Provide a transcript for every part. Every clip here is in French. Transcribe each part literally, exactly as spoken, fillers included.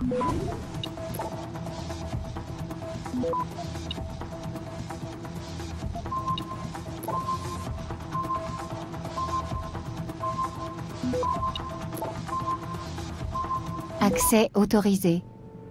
Accès autorisé.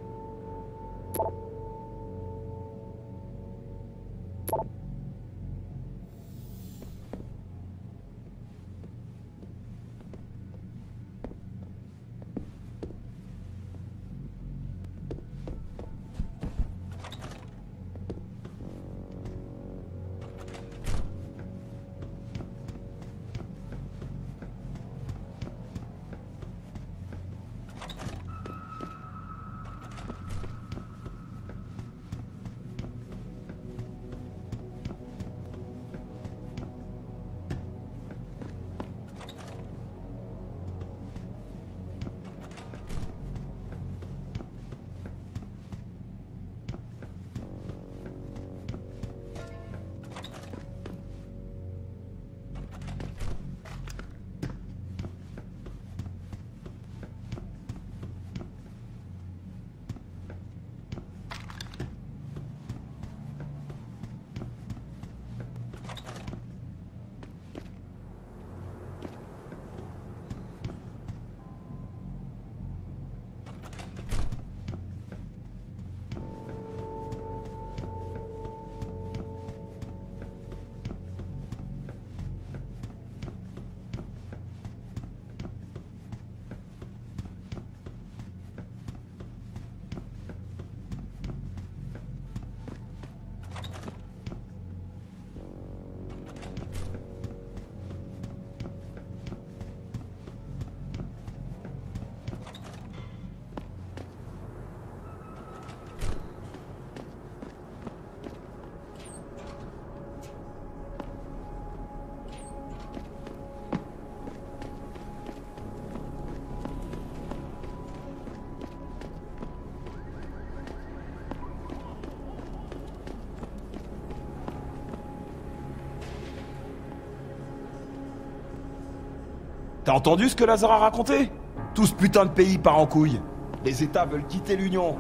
T'as entendu ce que Lazare a raconté? Tout ce putain de pays part en couille. Les États veulent quitter l'Union.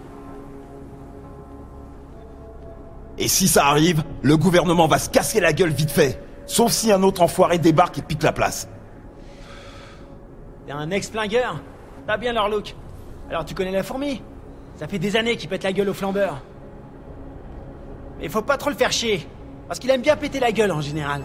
Et si ça arrive, le gouvernement va se casser la gueule vite fait. Sauf si un autre enfoiré débarque et pique la place. T'es un ex-flingueur? T'as bien leur look. Alors tu connais la fourmi? Ça fait des années qu'il pète la gueule aux flambeurs. Mais faut pas trop le faire chier. Parce qu'il aime bien péter la gueule en général.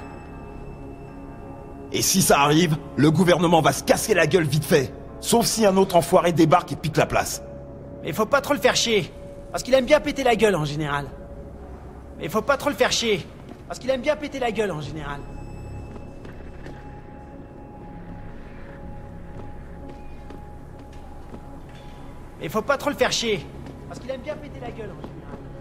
Et si ça arrive, le gouvernement va se casser la gueule vite fait. Sauf si un autre enfoiré débarque et pique la place. Mais faut pas trop le faire chier. Parce qu'il aime bien péter la gueule en général. Mais faut pas trop le faire chier. Parce qu'il aime bien péter la gueule en général. Mais faut pas trop le faire chier. Parce qu'il aime bien péter la gueule en général.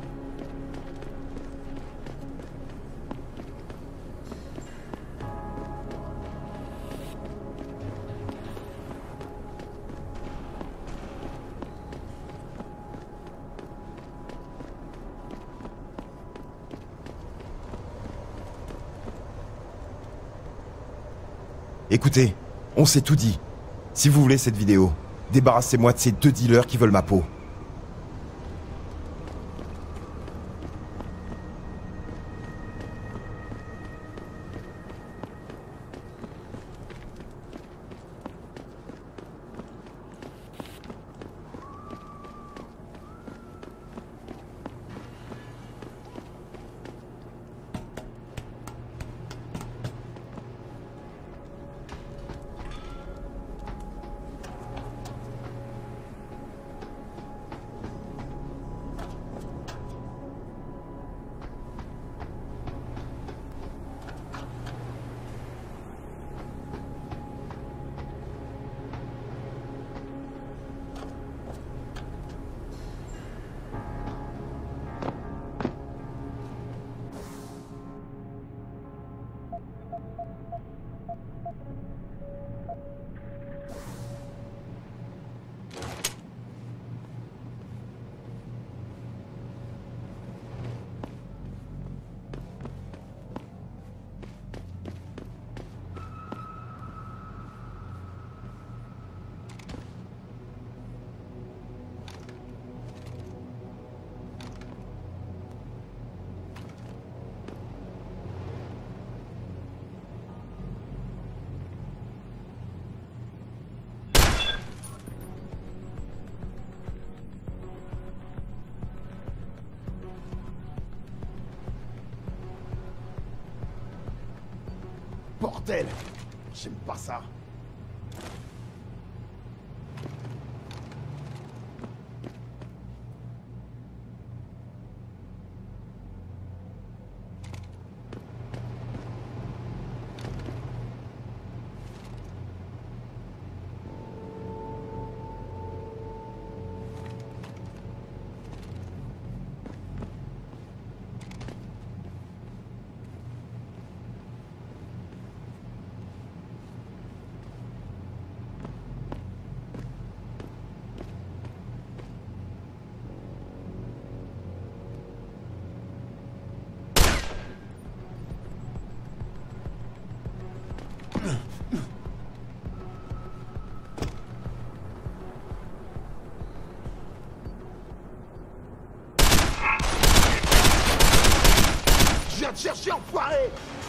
Écoutez, on s'est tout dit. Si vous voulez cette vidéo, débarrassez-moi de ces deux dealers qui veulent ma peau. bordel! J'aime pas ça. Je viens te chercher, enfoiré!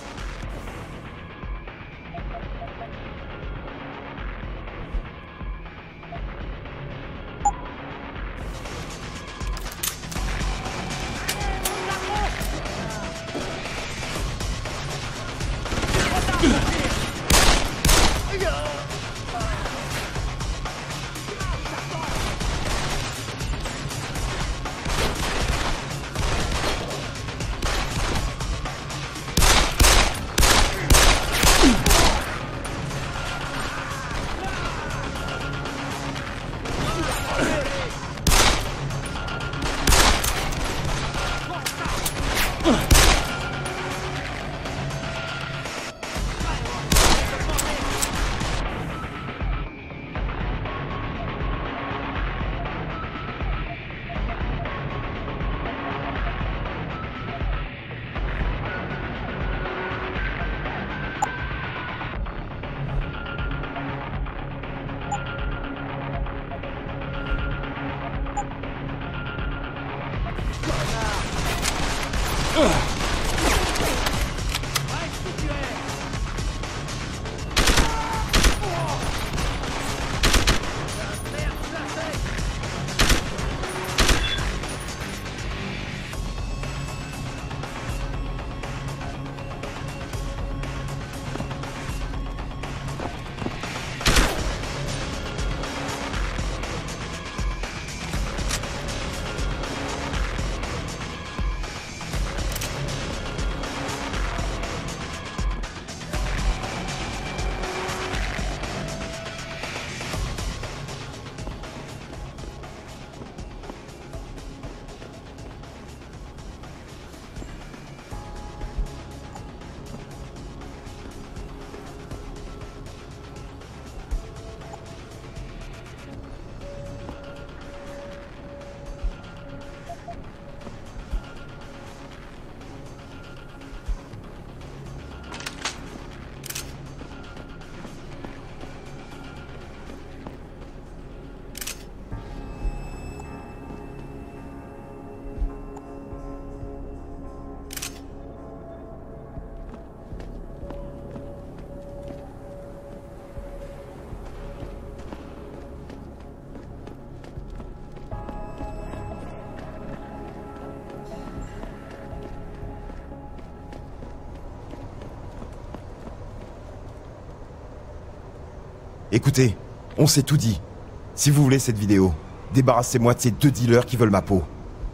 Écoutez, on s'est tout dit. Si vous voulez cette vidéo, débarrassez-moi de ces deux dealers qui veulent ma peau.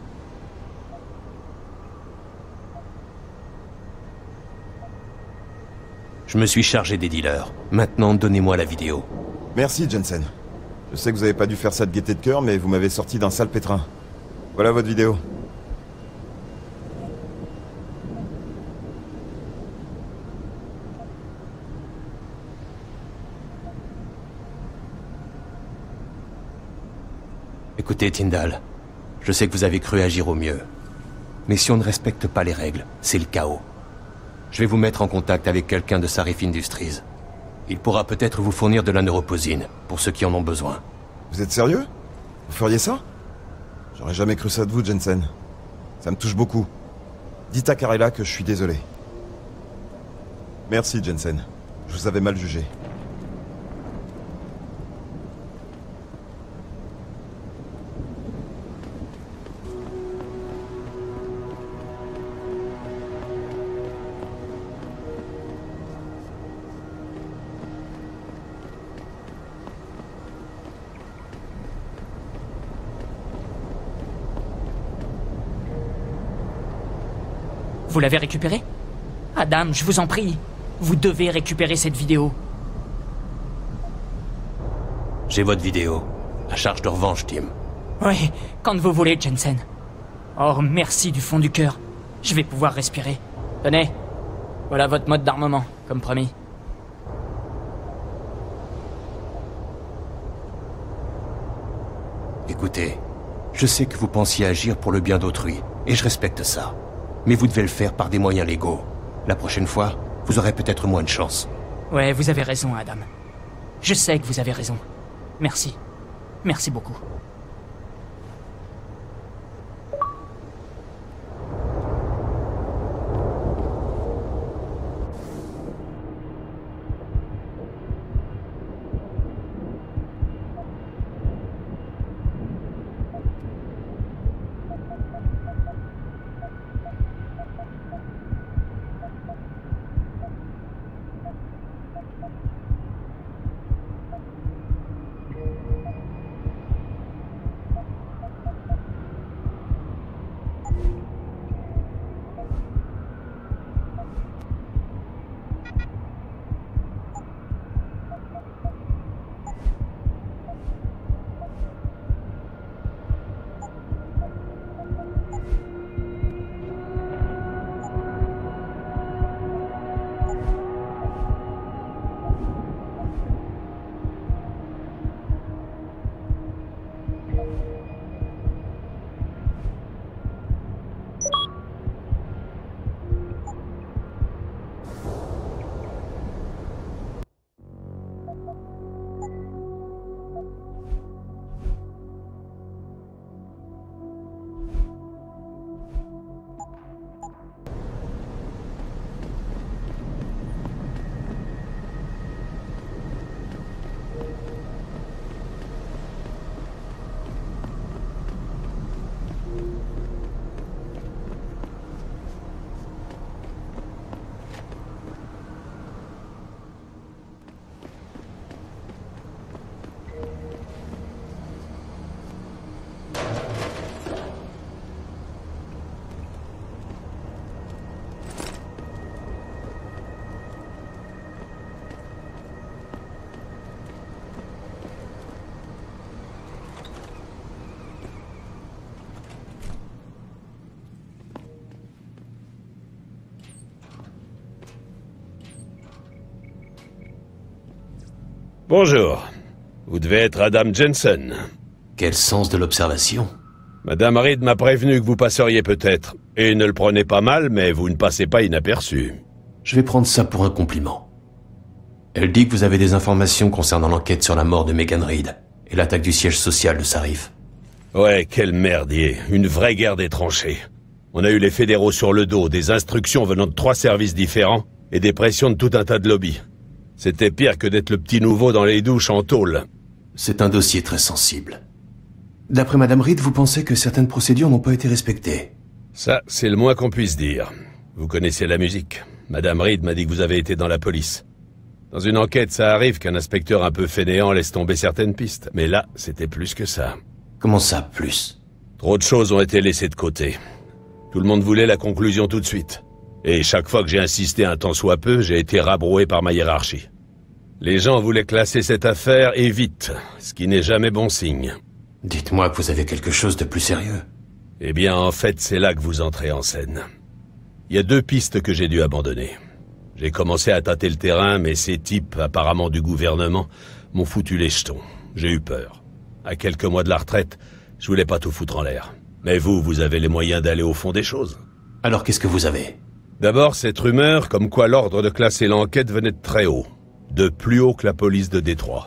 Je me suis chargé des dealers. Maintenant, donnez-moi la vidéo. Merci, Jensen. Je sais que vous avez pas dû faire ça de gaieté de cœur, mais vous m'avez sorti d'un sale pétrin. Voilà votre vidéo. Écoutez, Tyndall, je sais que vous avez cru agir au mieux. Mais si on ne respecte pas les règles, c'est le chaos. Je vais vous mettre en contact avec quelqu'un de Sarif Industries. Il pourra peut-être vous fournir de la neuroposine, pour ceux qui en ont besoin. Vous êtes sérieux? Vous feriez ça? J'aurais jamais cru ça de vous, Jensen. Ça me touche beaucoup. Dites à Karela que je suis désolé. Merci, Jensen. Je vous avais mal jugé. Vous l'avez récupérée? Adam, je vous en prie. Vous devez récupérer cette vidéo. J'ai votre vidéo. À charge de revanche, Tim. Oui, quand vous voulez, Jensen. Oh, merci du fond du cœur. Je vais pouvoir respirer. Tenez, voilà votre mode d'armement, comme promis. Écoutez, je sais que vous pensiez agir pour le bien d'autrui, et je respecte ça. Mais vous devez le faire par des moyens légaux. La prochaine fois, vous aurez peut-être moins de chance. Ouais, vous avez raison, Adam. Je sais que vous avez raison. Merci. Merci beaucoup. Bonjour. Vous devez être Adam Jensen. Quel sens de l'observation? Madame Reed m'a prévenu que vous passeriez peut-être. Et ne le prenez pas mal, mais vous ne passez pas inaperçu. Je vais prendre ça pour un compliment. Elle dit que vous avez des informations concernant l'enquête sur la mort de Megan Reed et l'attaque du siège social de Sarif. Ouais, quel merdier. Une vraie guerre des tranchées. On a eu les fédéraux sur le dos, des instructions venant de trois services différents et des pressions de tout un tas de lobbies. C'était pire que d'être le petit nouveau dans les douches en tôle. C'est un dossier très sensible. D'après Madame Reed, vous pensez que certaines procédures n'ont pas été respectées? Ça, c'est le moins qu'on puisse dire. Vous connaissez la musique. Madame Reed m'a dit que vous avez été dans la police. Dans une enquête, ça arrive qu'un inspecteur un peu fainéant laisse tomber certaines pistes. Mais là, c'était plus que ça. Comment ça, plus? Trop de choses ont été laissées de côté. Tout le monde voulait la conclusion tout de suite. Et chaque fois que j'ai insisté un tant soit peu, j'ai été rabroué par ma hiérarchie. Les gens voulaient classer cette affaire et vite, ce qui n'est jamais bon signe. Dites-moi que vous avez quelque chose de plus sérieux. Eh bien, en fait, c'est là que vous entrez en scène. Il y a deux pistes que j'ai dû abandonner. J'ai commencé à tâter le terrain, mais ces types, apparemment du gouvernement, m'ont foutu les jetons. J'ai eu peur. À quelques mois de la retraite, je voulais pas tout foutre en l'air. Mais vous, vous avez les moyens d'aller au fond des choses. Alors qu'est-ce que vous avez? D'abord, cette rumeur comme quoi l'ordre de classer l'enquête venait de très haut. De plus haut que la police de Détroit.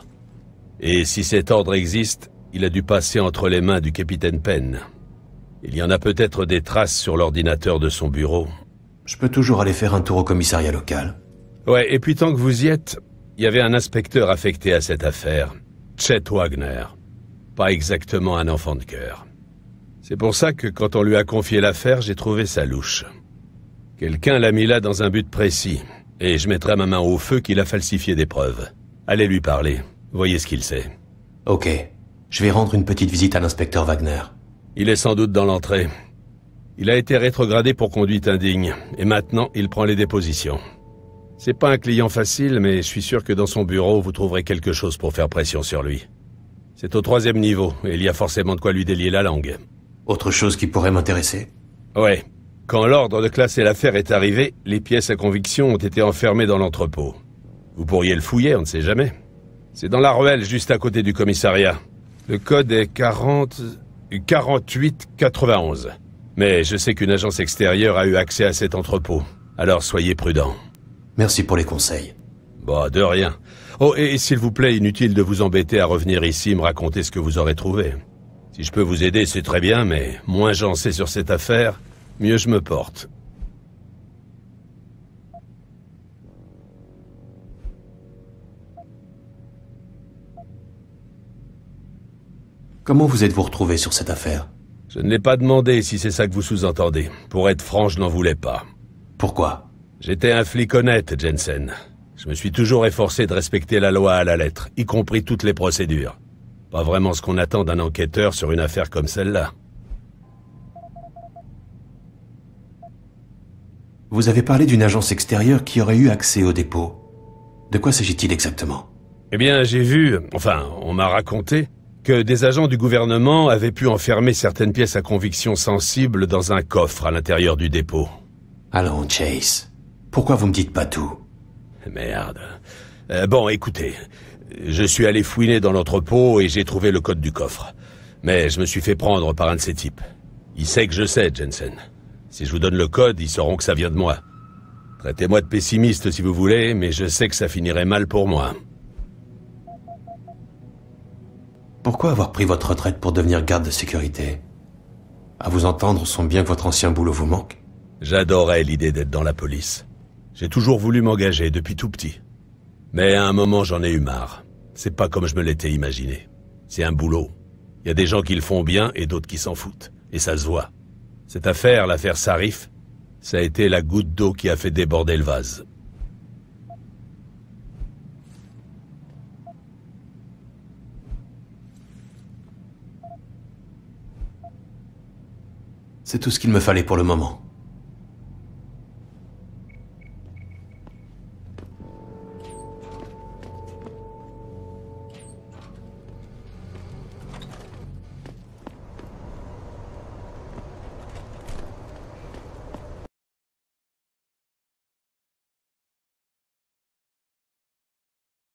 Et si cet ordre existe, il a dû passer entre les mains du capitaine Penn. Il y en a peut-être des traces sur l'ordinateur de son bureau. Je peux toujours aller faire un tour au commissariat local. Ouais, et puis tant que vous y êtes, il y avait un inspecteur affecté à cette affaire. Chet Wagner. Pas exactement un enfant de cœur. C'est pour ça que quand on lui a confié l'affaire, j'ai trouvé ça louche. Quelqu'un l'a mis là dans un but précis. Et je mettrai ma main au feu qu'il a falsifié des preuves. Allez lui parler. Voyez ce qu'il sait. Ok. Je vais rendre une petite visite à l'inspecteur Wagner. Il est sans doute dans l'entrée. Il a été rétrogradé pour conduite indigne, et maintenant il prend les dépositions. C'est pas un client facile, mais je suis sûr que dans son bureau, vous trouverez quelque chose pour faire pression sur lui. C'est au troisième niveau, et il y a forcément de quoi lui délier la langue. Autre chose qui pourrait m'intéresser? Ouais. Quand l'ordre de classer l'affaire est arrivé, les pièces à conviction ont été enfermées dans l'entrepôt. Vous pourriez le fouiller, on ne sait jamais. C'est dans la ruelle, juste à côté du commissariat. Le code est quarante... quarante-huit quatre-vingt-onze. Mais je sais qu'une agence extérieure a eu accès à cet entrepôt. Alors soyez prudents. Merci pour les conseils. Bon, de rien. Oh, et s'il vous plaît, inutile de vous embêter à revenir ici me raconter ce que vous aurez trouvé. Si je peux vous aider, c'est très bien, mais moins j'en sais sur cette affaire, mieux je me porte. Comment vous êtes-vous retrouvé sur cette affaire? Je ne l'ai pas demandé si c'est ça que vous sous-entendez. Pour être franc, je n'en voulais pas. Pourquoi? J'étais un flic honnête, Jensen. Je me suis toujours efforcé de respecter la loi à la lettre, y compris toutes les procédures. Pas vraiment ce qu'on attend d'un enquêteur sur une affaire comme celle-là. Vous avez parlé d'une agence extérieure qui aurait eu accès au dépôt. De quoi s'agit-il exactement? Eh bien, j'ai vu, enfin, on m'a raconté, que des agents du gouvernement avaient pu enfermer certaines pièces à conviction sensibles dans un coffre à l'intérieur du dépôt. Allons, Chase. Pourquoi vous me dites pas tout? Merde. Euh, bon, écoutez, je suis allé fouiner dans l'entrepôt et j'ai trouvé le code du coffre. Mais je me suis fait prendre par un de ces types. Il sait que je sais, Jensen. Si je vous donne le code, ils sauront que ça vient de moi. Traitez-moi de pessimiste si vous voulez, mais je sais que ça finirait mal pour moi. Pourquoi avoir pris votre retraite pour devenir garde de sécurité? À vous entendre, on sent bien que votre ancien boulot vous manque. J'adorais l'idée d'être dans la police. J'ai toujours voulu m'engager depuis tout petit. Mais à un moment, j'en ai eu marre. C'est pas comme je me l'étais imaginé. C'est un boulot. Il y a des gens qui le font bien et d'autres qui s'en foutent. Et ça se voit. Cette affaire, l'affaire Sarif, ça a été la goutte d'eau qui a fait déborder le vase. C'est tout ce qu'il me fallait pour le moment.